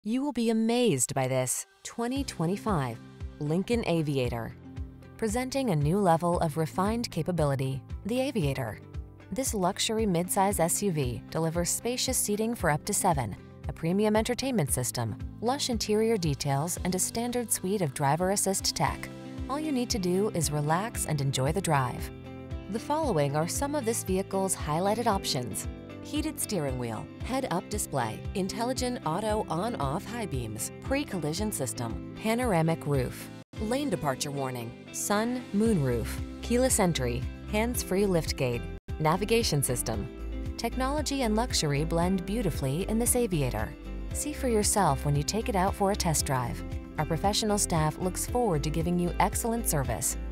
You will be amazed by this 2025 Lincoln Aviator. Presenting a new level of refined capability, the Aviator. This luxury midsize SUV delivers spacious seating for up to 7, a premium entertainment system, lush interior details, and a standard suite of driver assist tech. All you need to do is relax and enjoy the drive. The following are some of this vehicle's highlighted options: heated steering wheel, head-up display, intelligent auto on-off high beams, pre-collision system, panoramic roof, lane departure warning, sun, moon roof, keyless entry, hands-free liftgate, navigation system. Technology and luxury blend beautifully in this Aviator. See for yourself when you take it out for a test drive. Our professional staff looks forward to giving you excellent service.